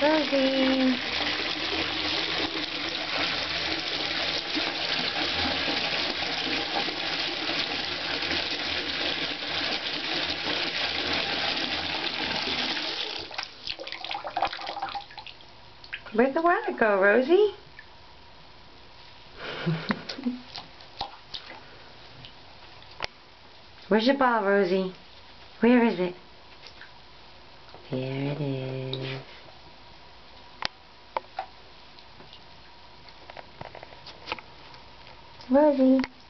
Rosie. Where'd the water go, Rosie? Where's your ball, Rosie? Where is it? There it is. Rosie.